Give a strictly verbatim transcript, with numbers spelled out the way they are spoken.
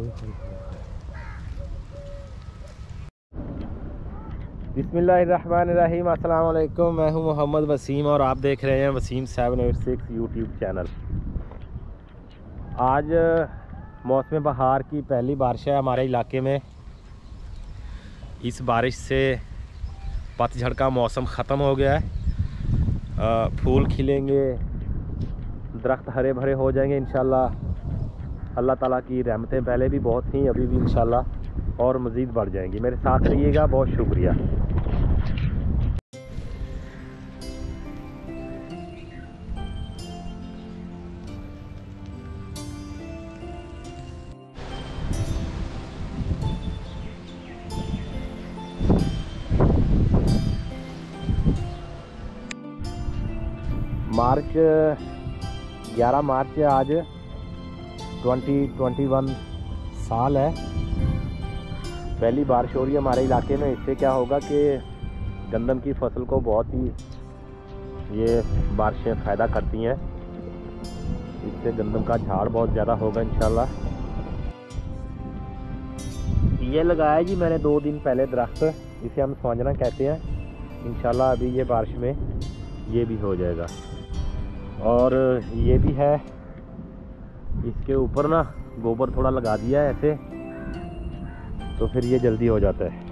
बिस्मिल्लाहिर्रहमानिर्रहीम। अस्सलाम वालेकुम। मैं हूं मोहम्मद वसीम और आप देख रहे हैं Waseem seven eight six YouTube channel. आज मौसम बहार की पहली बारिश है हमारे इलाके में। इस बारिश से पतझड़ का मौसम ख़त्म हो गया है। फूल खिलेंगे, दरख्त हरे भरे हो जाएंगे इंशाल्लाह। अल्लाह ताला की रहमतें पहले भी बहुत थी, अभी भी इंशाल्लाह और मज़ीद बढ़ जाएंगी। मेरे साथ रहिएगा। बहुत शुक्रिया। मार्च ग्यारह मार्च है आज। ट्वेंटी ट्वेंटी वन साल है। पहली बारिश हो रही है हमारे इलाके में। इससे क्या होगा कि गंदम की फसल को बहुत ही ये बारिशें फ़ायदा करती हैं। इससे गंदम का झाड़ बहुत ज़्यादा होगा इंशाल्लाह। ये लगाया जी मैंने दो दिन पहले दरख्त, इसे हम स्वांजना कहते हैं। इंशाल्लाह अभी ये बारिश में ये भी हो जाएगा। और ये भी है, इसके ऊपर ना गोबर थोड़ा लगा दिया है ऐसे, तो फिर ये जल्दी हो जाता है।